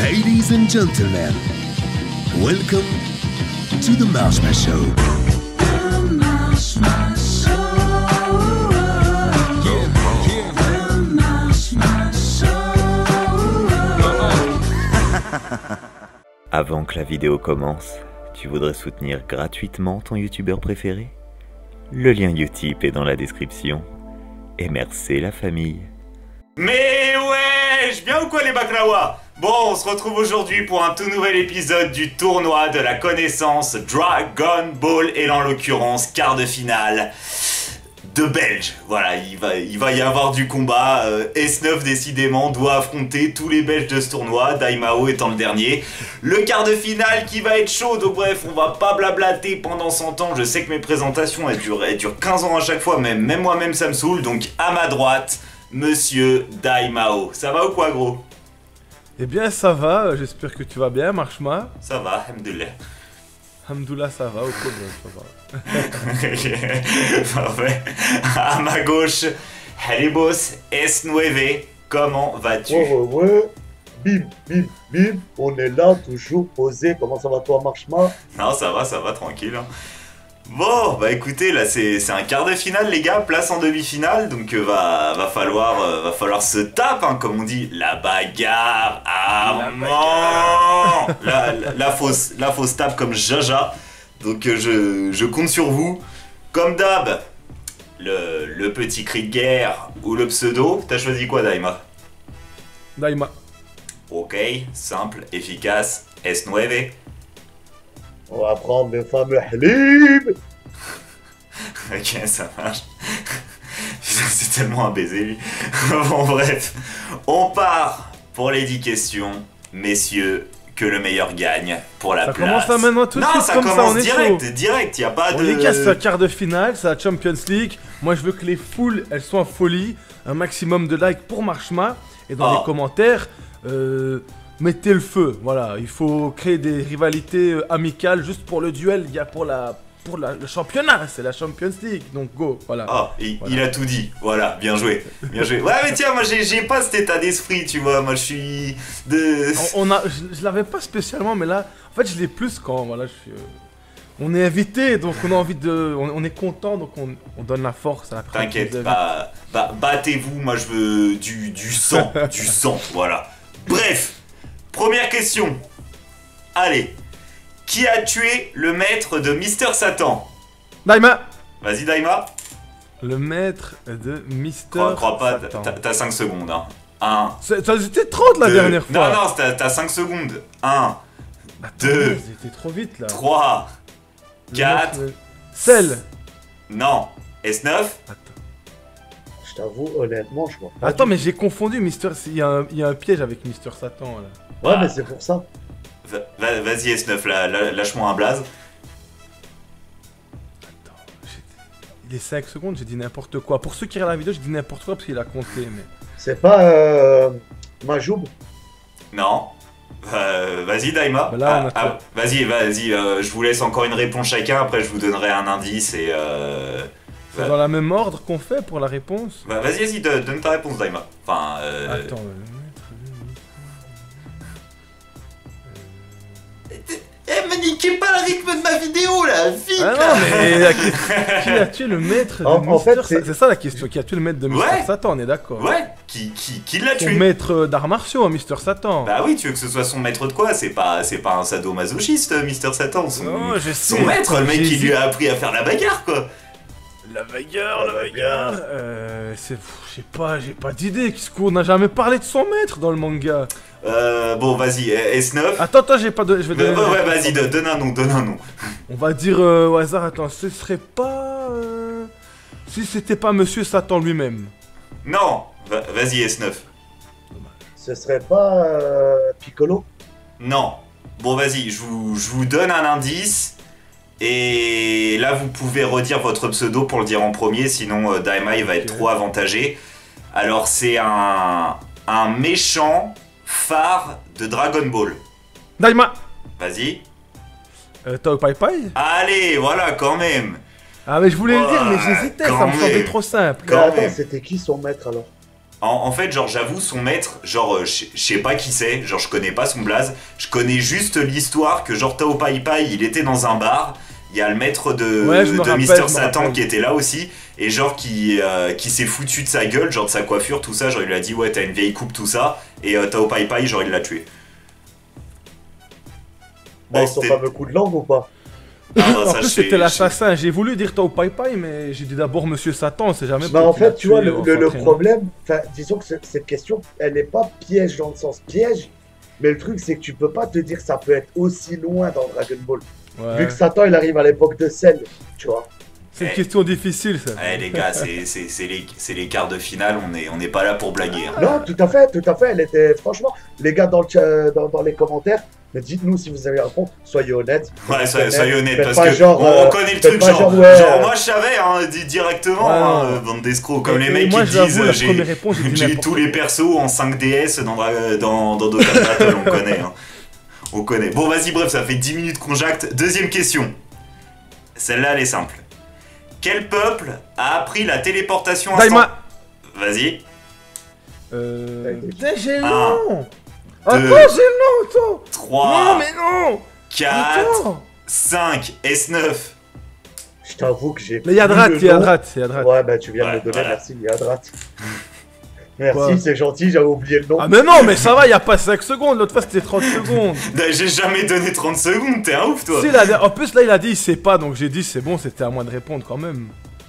Ladies and gentlemen, welcome to the Marshma Show. The Marshma Show. The Marshma Show. Avant que la vidéo commence, tu voudrais soutenir gratuitement ton youtubeur préféré? Le lien Utip est dans la description. Et merci la famille. Mais wesh, bien ou quoi les baklawas? Bon, on se retrouve aujourd'hui pour un tout nouvel épisode du tournoi de la connaissance Dragon Ball, et en l'occurrence quart de finale de Belges. Voilà, il va y avoir du combat. S9 décidément doit affronter tous les Belges de ce tournoi, Daimao étant le dernier. Le quart de finale qui va être chaud, donc bref, on va pas blablater pendant 100 ans. Je sais que mes présentations elles durent 15 ans à chaque fois, même moi-même ça me saoule. Donc à ma droite, Monsieur Daimao. Ça va ou quoi, gros? Eh bien ça va, j'espère que tu vas bien, Marshma. Ça va, alhamdoulilah. Alhamdoulilah, ça va, ok, bien, ça va. Parfait. À ma gauche, Halibos S9, comment vas-tu? Ouais, bim, bim, bim, on est là, toujours posé. Comment ça va toi, Marshma? Non, ça va, tranquille. Hein. Bon, bah écoutez, là c'est un quart de finale les gars, place en demi-finale, donc va falloir se taper, hein, comme on dit, la bagarre à mort. La fausse tape comme Jaja, donc je compte sur vous. Comme d'hab, le petit cri de guerre ou le pseudo, t'as choisi quoi Daima? Daima. Ok, simple, efficace, S9. On va prendre le fameux Halib. Ok, ça marche. Putain, c'est tellement un baiser, lui. Bon, bref. On part pour les 10 questions. Messieurs, que le meilleur gagne pour la place. Ça commence là maintenant tout de suite, ça comme ça, commence on est direct, chaud. direct, y a pas de... Les gars, c'est la quart de finale, c'est la Champions League. Moi, je veux que les foules, elles soient en folie. Un maximum de likes pour Marshma. Et dans les commentaires, mettez le feu. Voilà, il faut créer des rivalités amicales juste pour le duel. Il y a pour le championnat, c'est la Champions League. Donc go, voilà. Ah, voilà. Il a tout dit. Voilà, bien joué. Bien joué. Ouais, mais tiens, moi j'ai pas cet état d'esprit, tu vois. Moi je suis de... Je l'avais pas spécialement, mais là, en fait, je l'ai plus quand, voilà, on est invité, donc on a envie de... On est content, donc on donne la force à la personne. T'inquiète, battez-vous, moi je veux du sang, du sang, voilà. Bref, première question. Allez, qui a tué le maître de Mister Satan? Daima. Vas-y Daima. Le maître de Mister Crois pas, Satan. t'as 5 secondes, hein. 1, C'était 30 la dernière fois. Non, t'as 5 secondes. 1, 2, C'était trop vite là. 3, 4... Celle. Non, S9. Attends. Je t'avoue, honnêtement, je vois pas. Attends, mais j'ai confondu Mister... Il y a un piège avec Mister Satan là. Ouais, mais c'est pour ça. Vas-y S9, lâche-moi un blaze. Attends, il est 5 secondes, j'ai dit n'importe quoi. Pour ceux qui regardent la vidéo, j'ai dit n'importe quoi parce qu'il a compté, mais... C'est pas Majoub? Non. Vas-y Daima. Bah là, vas-y, je vous laisse encore une réponse chacun, après je vous donnerai un indice et... C'est dans la même ordre qu'on fait pour la réponse? Vas-y, donne ta réponse Daima. Enfin... Attends, me niquez pas le rythme de ma vidéo là, vite. Ah non, mais la question, qui a tué le maître de Mister Satan? C'est ça la question, qui a tué le maître de Mister Satan, on est d'accord? Ouais, qui l'a tué? Son maître d'arts martiaux, Mister Satan. Bah oui, tu veux que ce soit son maître de quoi? C'est pas un sadomasochiste, Mister Satan. Non, je sais. Son maître, le mec qui lui a appris à faire la bagarre, quoi. La bagarre. Je sais pas, j'ai pas d'idée. Qu'est-ce qu'on n'a jamais parlé de son maître dans le manga? Bon, vas-y, S9. Attends, j'ai pas de... Je vais donner... Ouais, vas-y, donne un nom. On va dire au hasard, attends, ce serait pas... Si c'était pas Monsieur Satan lui-même. Non, vas-y, S9. Ce serait pas Piccolo? Non. Bon, vas-y, je vous donne un indice. Et là, vous pouvez redire votre pseudo pour le dire en premier, sinon Daima, il va être trop avantagé. Alors, c'est un méchant phare de Dragon Ball. Daima. Vas-y. Tao Pai Pai. Allez, voilà, quand même. Ah mais je voulais le dire, mais j'hésitais, ça me semblait trop simple. Attends, c'était qui son maître alors? En fait, genre, j'avoue, son maître, genre, je sais pas qui c'est, genre, je connais pas son blaze, je connais juste l'histoire que, genre, Tao Pai Pai, il était dans un bar, il y a le maître de Mister Satan qui était là aussi, et genre, qui s'est foutu de sa gueule, genre, de sa coiffure, tout ça, genre, il lui a dit, ouais, t'as une vieille coupe, tout ça, et Tao Pai Pai, genre, il l'a tué. Bon, son fameux coup de langue ou pas? En plus, c'était l'assassin. J'ai voulu dire Tao Pai Pai, mais j'ai dit d'abord Monsieur Satan, c'est jamais. Bah, en fait, tu vois, le problème, disons que cette question, elle n'est pas piège dans le sens piège, mais le truc, c'est que tu peux pas te dire que ça peut être aussi loin dans Dragon Ball. Ouais. Vu que Satan, il arrive à l'époque de Cell, tu vois. C'est une question difficile, ça. Les gars, c'est les quarts de finale, on n'est pas là pour blaguer. Hein. Non, tout à fait. Elle était, franchement, les gars dans les commentaires, mais dites-nous si vous avez un compte, soyez honnêtes. Ouais, soyez honnêtes, parce que genre, on connaît le truc, genre, moi je savais, hein, directement, ouais. bande d'escrocs, comme les mecs moi, qui disent, j'ai eu tous les persos en 5DS dans Dokkan Battle, on connaît, hein. On connaît. Bon, vas-y, bref, ça fait 10 minutes qu'on jacte. Deuxième question. Celle-là, elle est simple. Quel peuple a appris la téléportation Daima. Vas-y. J'ai le nom. Attends, j'ai le nom, attends. 3. Non, mais non. 4. 5. S9. Je t'avoue que j'ai. Mais Yadrat. Ouais, bah tu viens de me donner, voilà. merci, Yadrat. Merci, c'est gentil, j'avais oublié le nom. Ah, mais non, mais ça va, y a pas 5 secondes. L'autre fois, c'était 30 secondes. J'ai jamais donné 30 secondes, t'es un ouf, toi. Si, en plus, là, il a dit il sait pas, donc j'ai dit c'est bon, c'était à moi de répondre quand même.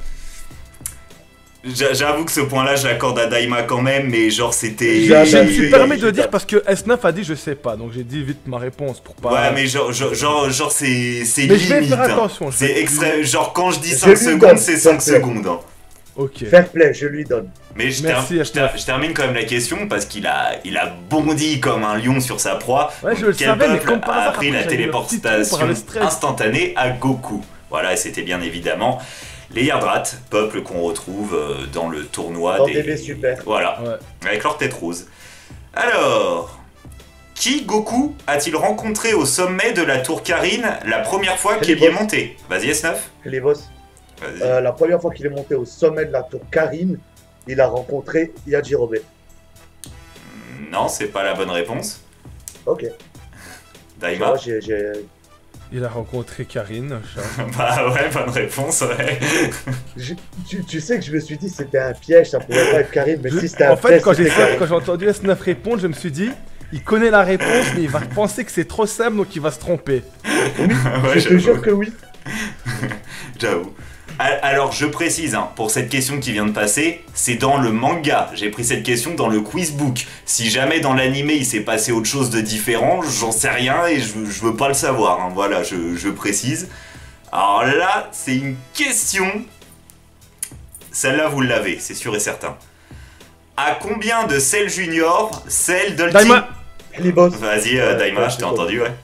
J'avoue que ce point-là, je l'accorde à Daima quand même, mais genre, c'était. Je me suis permis de dire parce que S9 a dit je sais pas, donc j'ai dit vite ma réponse pour pas. Ouais, mais genre c'est limite. Mais je vais faire attention. C'est extrême. Genre, quand je dis 5 secondes, c'est 5 secondes. Hein. Ok. Fair play, je lui donne. Mais je termine quand même la question parce qu'il a bondi comme un lion sur sa proie. Ouais, je le savais, mais comme par a hasard, appris la téléportation instantanée à Goku. Voilà, et c'était bien évidemment les Yardrats, peuple qu'on retrouve dans le tournoi dans des... DB Super. Voilà, ouais. Avec leur tête rose. Alors, qui Goku a-t-il rencontré au sommet de la tour Karine la première fois qu'il y est monté? Vas-y S9. Kelly la première fois qu'il est monté au sommet de la tour Karine, il a rencontré Yajirobe. Non, c'est pas la bonne réponse. Ok. Daima. Il a rencontré Karine. Bah ouais, bonne réponse, ouais. Tu sais que je me suis dit c'était un piège, ça pourrait pas être Karine, mais si c'était un piège. En fait, quand j'ai entendu S9 répondre, je me suis dit, il connaît la réponse, mais il va penser que c'est trop simple, donc il va se tromper. Oui, ouais, je te jure que oui. J'avoue. Alors, je précise, hein, pour cette question qui vient de passer, c'est dans le manga. J'ai pris cette question dans le quizbook. Si jamais dans l'animé il s'est passé autre chose de différent, j'en sais rien et je veux pas le savoir. Hein. Voilà, je précise. Alors là, c'est une question. Celle-là, vous l'avez, c'est sûr et certain. À combien de Cell Junior, Cell Dolty... Daima. Vas-y, Daima, je t'ai entendu, ouais.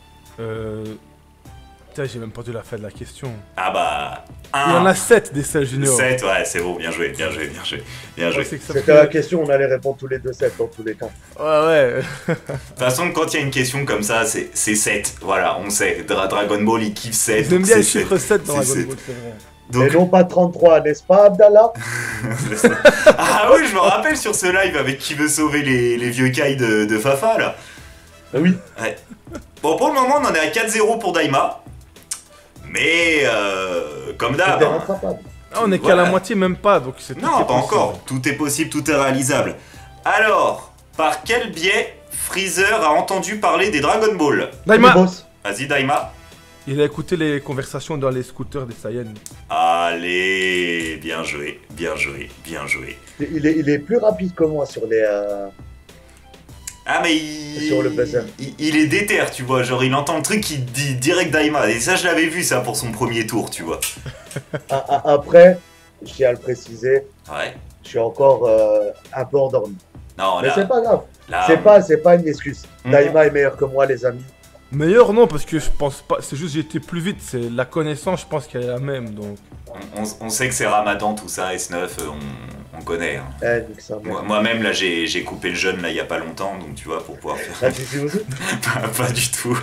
J'ai même pas dû la fin de la question. Ah bah... Il y en a 7 des Cell Junior. 7, ouais, c'est bon, bien joué. C'était la question, on allait répondre tous les deux 7 dans tous les cas. Ouais. De toute façon, quand il y a une question comme ça, c'est 7. Voilà, on sait. Dragon Ball, il kiffe 7. J'aime bien le chiffre 7 dans Dragon Ball, c'est vrai. Donc... Et non pas 33, n'est-ce pas, Abdallah? Ah oui, je me rappelle sur ce live avec qui veut sauver les vieux Kai de Fafa, là. Oui. Ouais. Bon, pour le moment, on en est à 4-0 pour Daima. Mais, comme d'hab... on est qu'à la moitié, même pas, donc c'est... Non, pas encore. Tout est possible, tout est réalisable. Alors, par quel biais Freezer a entendu parler des Dragon Ball? Daima. Vas-y, Daima. Il a écouté les conversations dans les scooters des Saiyans. Allez, bien joué. Il est plus rapide que moi sur les... Ah mais sur le buzzer. Il est déter, tu vois, genre il entend le truc, il dit direct Daima, et ça je l'avais vu ça pour son premier tour, tu vois. Après, je tiens à le préciser, ouais. Je suis encore un peu endormi. Non, mais là, c'est pas grave, là, c'est pas une excuse. Daima est meilleur que moi les amis. Meilleur non, parce que je pense pas, c'est juste j'étais plus vite, c'est la connaissance je pense qu'elle est la même, donc... On sait que c'est Ramadan tout ça, S9, on connaît. Hein. Moi-même là j'ai coupé le jeûne là il y a pas longtemps, donc tu vois, pour pouvoir faire... pas du tout.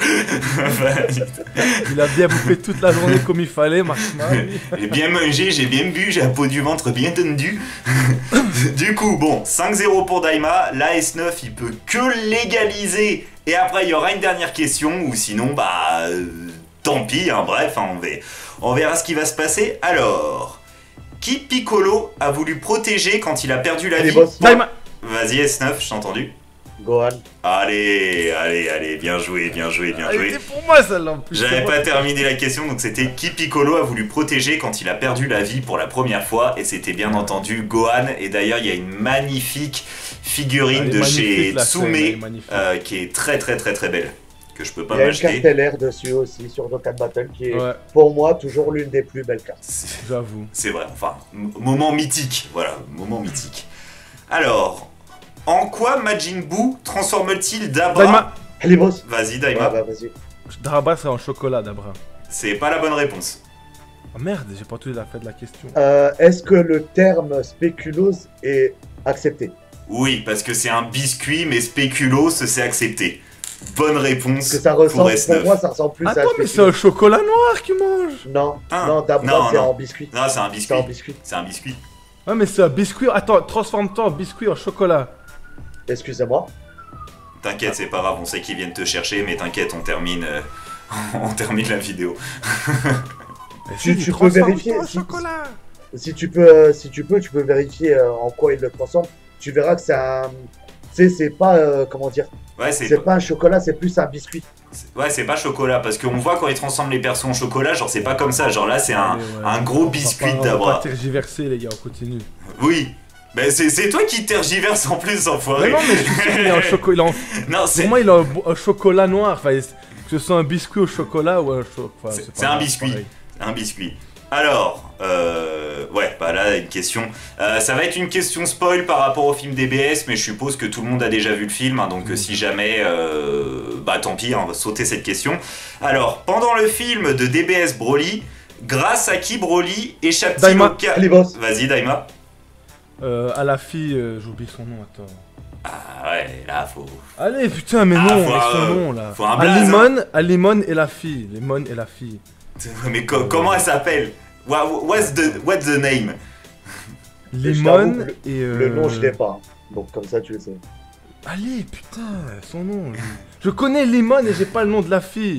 Il a bien bouffé toute la journée comme il fallait, Marshma. J'ai bien mangé, j'ai bien bu, j'ai la peau du ventre bien tendue. Du coup, bon, 5-0 pour Daima. Là, S9, il peut que l'égaliser. Et après, il y aura une dernière question. Ou sinon, bah... tant pis, hein, bref, hein, on verra ce qui va se passer. Alors... Qui Piccolo a voulu protéger quand il a perdu la vie? Daima. Vas-y, S9, je t'ai entendu. Gohan. Allez, bien joué. C'était pour moi celle-là en plus. J'avais pas terminé la question, donc c'était qui Piccolo a voulu protéger quand il a perdu la vie pour la première fois, et c'était bien entendu Gohan. Et d'ailleurs, il y a une magnifique figurine de chez Tsume qui est très belle, que je peux pas m'acheter. Il y a une carte LR dessus aussi sur Dokkan Battle qui est pour moi toujours l'une des plus belles cartes. J'avoue. C'est vrai, enfin, moment mythique, voilà, moment mythique. Alors, en quoi Majin Buu transforme-t-il Dabra? Daima. Allez, boss. Vas-y, Daima. Ouais, bah, vas-y. Dabra, c'est en chocolat, Dabra. C'est pas la bonne réponse. Oh merde, j'ai pas tout la fait de la question. Est-ce que le terme spéculose est accepté? Oui, parce que c'est un biscuit, mais spéculoos, c'est accepté. Bonne réponse que ça ressemble, pour S9. pour moi, ça ressemble plus à Attends, mais c'est un chocolat noir qu'il mange. Non, Ah, non, Dabra, c'est en biscuit. Non, c'est un biscuit. C'est en biscuit. C'est un biscuit. Ouais, mais c'est un biscuit. Attends, transforme-toi en biscuit en chocolat. Excusez-moi. T'inquiète, c'est pas grave, on sait qu'ils viennent te chercher, mais t'inquiète, on termine la vidéo. Tu peux vérifier. Si tu peux, tu peux vérifier en quoi il le transforme. Tu verras que c'est un. Tu sais, c'est pas. Comment dire? Ouais, c'est pas un chocolat, c'est plus un biscuit. Ouais, c'est pas chocolat, parce qu'on voit quand ils transforment les persos en chocolat, genre c'est pas comme ça, genre là c'est un gros biscuit d'Abra. On va pas tergiverser, les gars, on continue. Oui. Ben c'est toi qui tergiverse en plus, enfoiré. Mais non, mais je suis sûr qu'il est en chocolat. Non, pour moi, il a un chocolat noir. Enfin, que ce soit un biscuit au chocolat ou un chocolat. C'est un biscuit. Un biscuit. Alors, ouais, bah là, une question. Ça va être une question spoil par rapport au film DBS, mais je suppose que tout le monde a déjà vu le film, hein, donc si jamais, bah tant pis, on va sauter cette question. Alors, pendant le film de DBS Broly, grâce à qui Broly échappe-t-il au cas... Vas-y, Daima. À la fille, j'oublie son nom, attends. Ah ouais, là, faut... Allez, putain, mais non, mais son nom, là. Faut un blaze, à Limon et la fille. Limon et la fille. Mais comment elle s'appelle? What's the name? Limon et... Le nom, je l'ai pas. Donc comme ça, tu le sais. Allez, putain, son nom. Je connais Limon et j'ai pas le nom de la fille.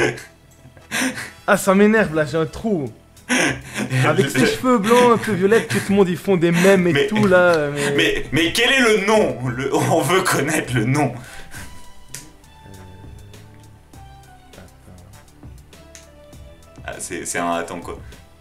Ah, ça m'énerve, là, j'ai un trou. Avec ses cheveux blancs, un peu violettes, tout le monde, ils font des mèmes et tout, là. Mais quel est le nom? On veut connaître le nom. Ah, c'est un... Attends, quoi.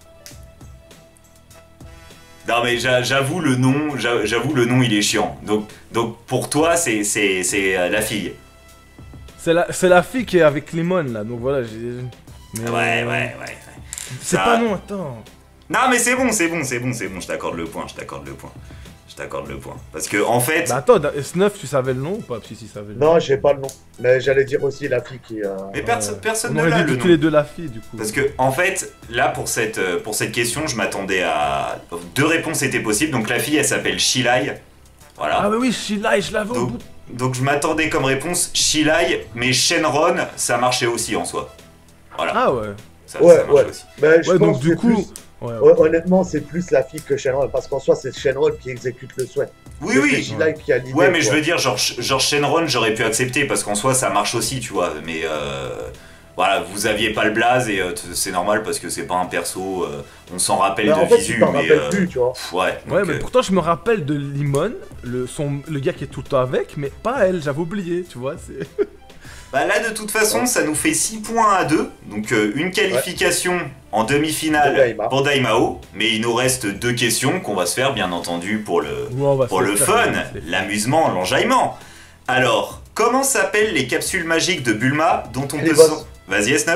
Non mais j'avoue le nom, il est chiant. Donc pour toi c'est la fille. C'est la fille qui est avec Limon là, donc voilà. Ouais. C'est pas non, attends. Non mais c'est bon, je t'accorde le point. Parce que en fait... Bah attends, S9 tu savais le nom ou pas? Si savais le nom. Non, j'ai pas le nom. Mais j'allais dire aussi la fille qui... Mais personne ne l'a l'a le nom. tous les deux la fille du coup. Parce que en fait, là pour cette question, je m'attendais à... Deux réponses étaient possibles, donc la fille elle s'appelle Shilai. Voilà. Ah bah oui, Shilai, je l'avais au bout. Donc je m'attendais comme réponse Shilai, mais Shenron, ça marchait aussi en soi. Voilà. Ah ouais. Ça marchait aussi. Bah, je pense donc du coup... Ouais. Honnêtement, c'est plus la fille que Shenron, parce qu'en soi, c'est Shenron qui exécute le souhait. Oui. Shilai qui a l'idée. Ouais, mais je veux dire, genre Shenron, j'aurais pu accepter, parce qu'en soi, ça marche aussi, tu vois. Mais voilà, vous aviez pas le blaze, et c'est normal, parce que c'est pas un perso, on s'en rappelle de visu, tu t'en rappelles plus, tu vois. Ouais, mais pourtant, je me rappelle de Limon, le gars qui est tout le temps avec, mais pas elle, j'avais oublié, tu vois. Bah là, de toute façon, ça nous fait 6 points à 2. Donc, une qualification en demi-finale pour Daimao. Mais il nous reste 2 questions qu'on va se faire, bien entendu, pour le fun, l'amusement, l'enjaillement. Alors, comment s'appellent les capsules magiques de Bulma dont on peut... Vas-y, S9.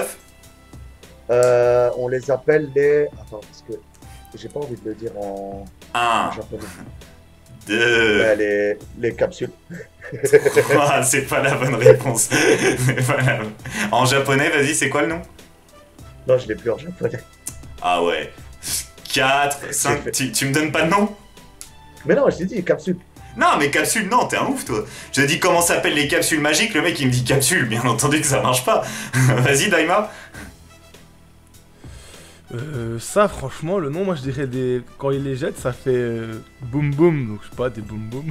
On les appelle les... Attends, parce que j'ai pas envie de le dire en japonais. 2... Ouais, les capsules. C'est pas la bonne réponse. En japonais, vas-y, c'est quoi le nom? Non, je l'ai plus en japonais. Ah ouais. 4, 5... Tu me donnes pas de nom? Mais non, je t'ai dit capsules. Non, mais capsules, non, t'es un ouf, toi. Je dis comment s'appellent les capsules magiques, le mec il me dit capsules, bien entendu que ça marche pas. Vas-y, Daima. Ça, franchement, le nom, moi je dirais des. Quand il les jette, ça fait boum boum. Donc je sais pas, des boum boum.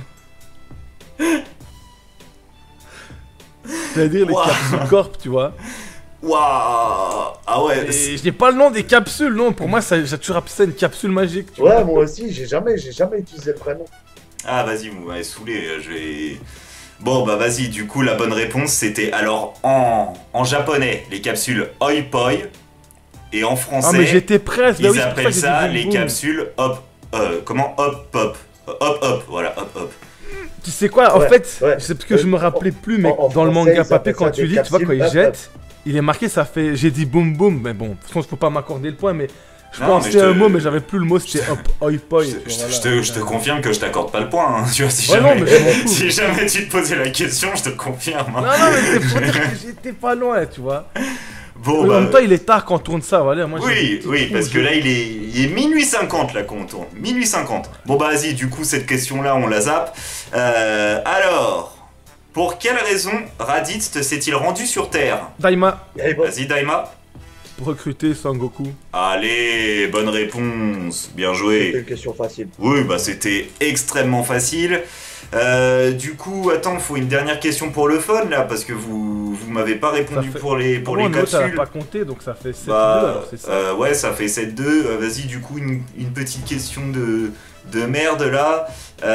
J'allais dire les capsules corp, tu vois. Waouh. Ah ouais. Et je n'ai pas le nom des capsules, non. Pour moi, j'ai toujours appelé ça une capsule magique. Tu vois. Moi aussi, j'ai jamais utilisé le prénom. Ah, vas-y, vous m'avez saoulé. Je vais. Bon, bah vas-y, du coup, la bonne réponse c'était alors en japonais, les capsules Oi Poi. Et en français, mais j'étais presque. Ils appellent ça les capsules hop. Comment hop pop. Hop hop, voilà, hop hop. Tu sais quoi, en fait, c'est parce que je me rappelais plus, mais dans le manga papier, quand tu lis, tu vois, quand il jette, il est marqué, ça fait. J'ai dit boum boum, mais bon, de toute façon, faut pas m'accorder le point, mais. Je pensais à un mot, mais j'avais plus le mot, c'était hop, oi poi. Je te confirme que je t'accorde pas le point, hein. Tu vois, si jamais tu te posais la question, je te confirme. Hein. Non, mais c'est pour dire que j'étais pas loin, tu vois. Bon, en même temps, il est tard quand on tourne ça, voilà. Moi, oui, parce que là, il est minuit 50 là quand on tourne. Minuit 50. Bon, bah, vas-y, du coup, cette question-là, on la zappe. Alors, pour quelle raison Raditz s'est-il rendu sur Terre? Daima. Vas-y, Daima. Pour recruter Sangoku. Allez, bonne réponse. Bien joué. C'était une question facile. Oui, bah, c'était extrêmement facile. Du coup, attends, il faut une dernière question pour le fun là, parce que vous m'avez pas répondu pour les capsules. Ça pas compté, donc ça fait 7-2, alors c'est ça. Ouais, ça fait 7-2. Vas-y, du coup, une petite question de merde là.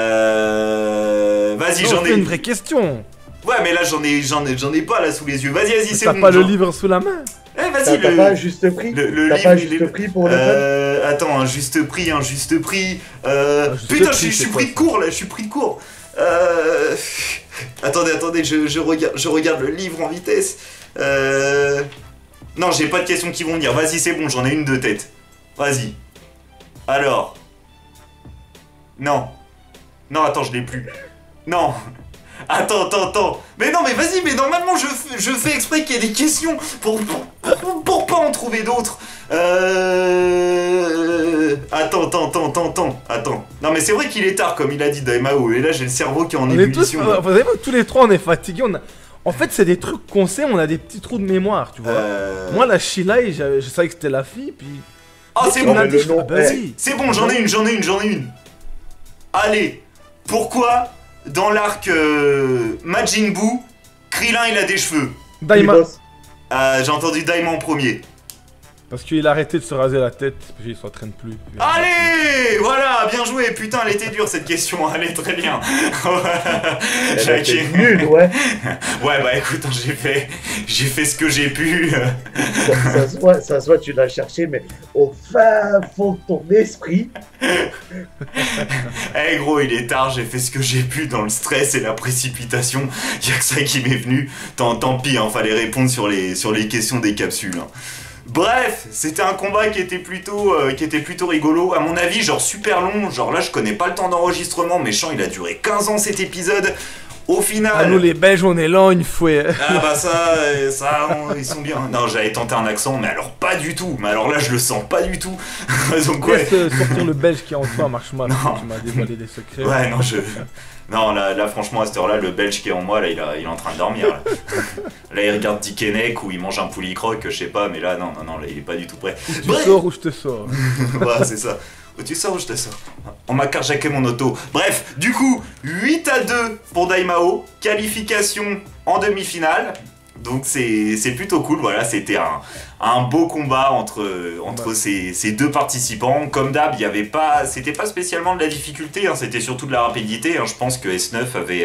Vas-y, j'en ai une vraie question. Ouais, mais là j'en ai pas là sous les yeux. Vas-y, c'est bon. T'as pas le livre sous la main? Eh, vas-y, t'as pas un juste prix? T'as pas un juste prix pour le fun? Attends, un juste prix. Putain, je suis pris de court là, je suis pris de court. Attendez, je regarde le livre en vitesse. Non, j'ai pas de questions qui vont venir. Vas-y, c'est bon, j'en ai une de tête. Vas-y. Alors. Non, attends, je l'ai plus. Non. Attends. Mais non, mais vas-y, mais normalement, je fais exprès qu'il y ait des questions pour pas en trouver d'autres. Attends. Non, mais c'est vrai qu'il est tard, comme il a dit Daimao. Et là, j'ai le cerveau qui est en ébullition. Vous savez, tous les trois, on est fatigués. En fait, c'est des trucs qu'on sait, on a des petits trous de mémoire, tu vois. Moi, la Shilai, je savais que c'était la fille, puis... Ah, c'est bon, vas-y. C'est bon, j'en ai une. Allez, pourquoi dans l'arc Majin Buu, Krillin il a des cheveux? Daima. J'ai entendu Daima en premier. Parce qu'il a arrêté de se raser la tête, parce qu'il s'entraîne plus. Allez, voilà, bien joué. Putain, elle était dure cette question, elle est très bien. J'ai nul, ouais. Ouais, bah écoute, j'ai fait ce que j'ai pu. Ça se voit, tu l'as cherché, mais au fin fond de ton esprit. Eh gros, il est tard, j'ai fait ce que j'ai pu dans le stress et la précipitation. Y'a que ça qui m'est venu. Tant pis, hein, fallait répondre sur les questions des capsules. Hein. Bref, c'était un combat qui était plutôt rigolo. À mon avis, genre super long. Genre là, je connais pas le temps d'enregistrement, mais Champ, il a duré 15 ans cet épisode. Au final... Ah, nous les Belges, on est lents une fois. Ah bah ça, ils sont bien. Non, j'avais tenté un accent, mais alors pas du tout. Mais alors là, je le sens pas du tout. Donc ouais. Laisse sortir le Belge qui est en toi, Marchma, tu m'as dévoilé des secrets. Ouais, non, Non, là, franchement, à cette heure-là, le Belge qui est en moi, là, il est en train de dormir. Là, il regarde Dickeneck ou il mange un poulicroc, je sais pas, mais là, non, là, il est pas du tout prêt. Ou tu sors ou je te sors. Ouais, c'est ça. Ou tu sors ou je te sors. On m'a carjacké mon auto. Bref, du coup, 8-2 pour Daimao. Qualification en demi-finale. Donc c'est plutôt cool, voilà, c'était un beau combat entre ces deux participants. Comme d'hab, c'était pas spécialement de la difficulté, hein, c'était surtout de la rapidité. Hein. Je pense que S9 avait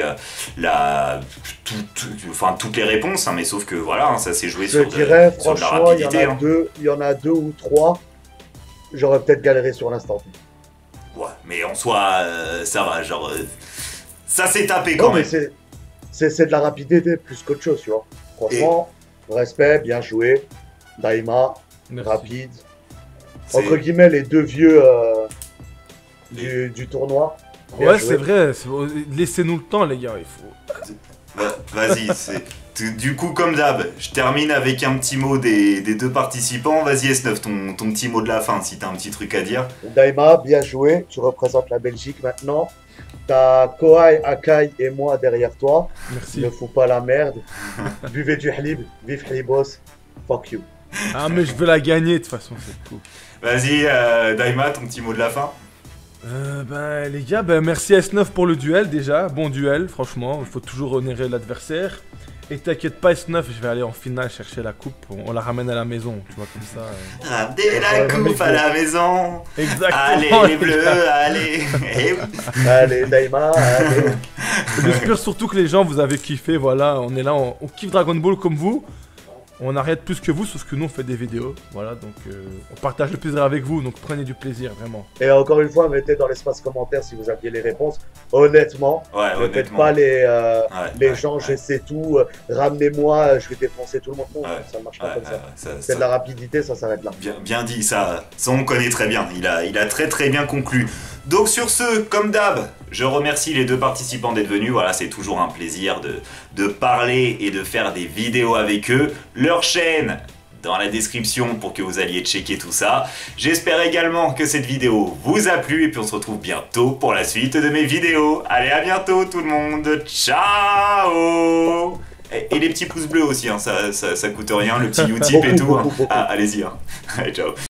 toutes les réponses, hein, mais sauf que voilà, hein, ça s'est joué sur de la rapidité. Il y en a deux ou trois, j'aurais peut-être galéré sur l'instant. Ouais, mais en soi, ça va, genre... ça s'est tapé quand même. C'est de la rapidité plus qu'autre chose, tu vois. Franchement, respect, bien joué. Daima, merci. Rapide. Entre guillemets, les deux vieux du tournoi. Ouais, c'est vrai. Laissez-nous le temps, les gars. Il faut. Vas-y, du coup, comme d'hab, je termine avec un petit mot des deux participants. Vas-y, S9, ton petit mot de la fin, si t'as un petit truc à dire. Daima, bien joué. Tu représentes la Belgique maintenant. T'as Kawhi, Akai et moi derrière toi. Merci. Ne fous pas la merde. Buvez du halib, vive halibos. Fuck you. Ah, mais je veux la gagner de toute façon, c'est cool. Vas-y, Daima, ton petit mot de la fin. Ben les gars, merci S9 pour le duel déjà, bon duel franchement, il faut toujours honorer l'adversaire. Et t'inquiète pas S9, je vais aller en finale chercher la coupe, on la ramène à la maison, tu vois comme ça. Ramenez la coupe à la maison. Exactement. Allez les bleus, allez. Eh oui. Allez, Daima, allez. J'espère surtout que les gens vous avez kiffé, voilà, on est là, on kiffe Dragon Ball comme vous. On arrête plus que vous, sauf que nous on fait des vidéos, voilà, donc on partage le plaisir avec vous, donc prenez du plaisir, vraiment. Et encore une fois, mettez dans l'espace commentaire si vous aviez les réponses. Honnêtement, ne faites pas les gens, je sais tout, ramenez-moi, je vais défoncer tout le monde. Non, ça ne marche pas comme ça. C'est de la rapidité, ça s'arrête là. Bien dit, ça on connaît très bien, il a très bien conclu. Donc sur ce, comme d'hab, je remercie les deux participants d'être venus, voilà, c'est toujours un plaisir de parler et de faire des vidéos avec eux. Leur chaîne dans la description pour que vous alliez checker tout ça. J'espère également que cette vidéo vous a plu et puis on se retrouve bientôt pour la suite de mes vidéos. Allez, à bientôt tout le monde, ciao. Et les petits pouces bleus aussi, hein, ça coûte rien, le petit Utip et tout. Hein. Ah, allez-y, hein. Allez, ciao.